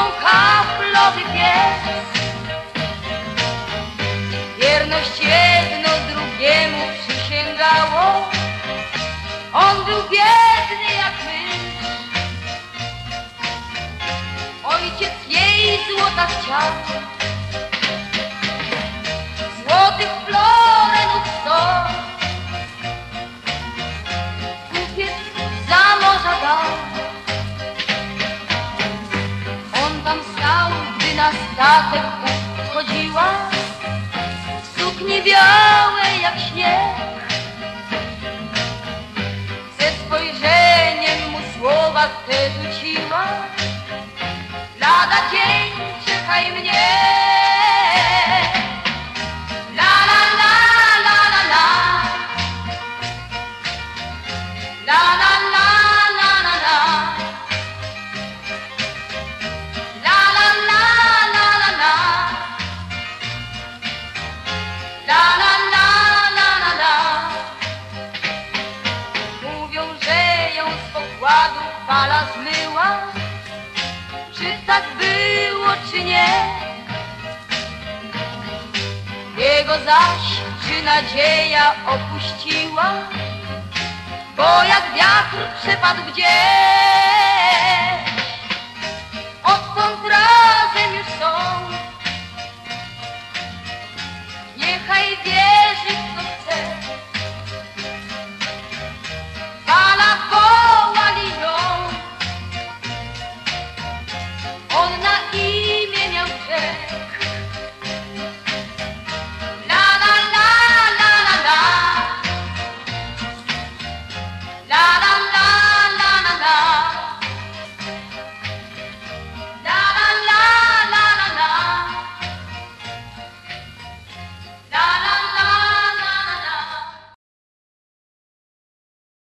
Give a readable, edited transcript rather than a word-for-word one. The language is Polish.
kaflowy pies. Wierność jedno drugiemu przysięgało. On był biedny jak mysz. Ojciec jej złota chciał, złotych florenów 100. Kupiec za morza dał. On tam stał, gdy na statek wchodziła, w sukni białej jak śnieg. Ze spojrzeniem mu słowa te rzuciła: lada dzień, czekaj mnie. La la la la la la. La la la la la la. La la la la la la. La la la la la la. Mówią, że ją z pokładu fala zmyła. Czy tak było, czy nie? Jego zaś, czy nadzieja opuściła? Bo jak wiatr przepadł gdzieś.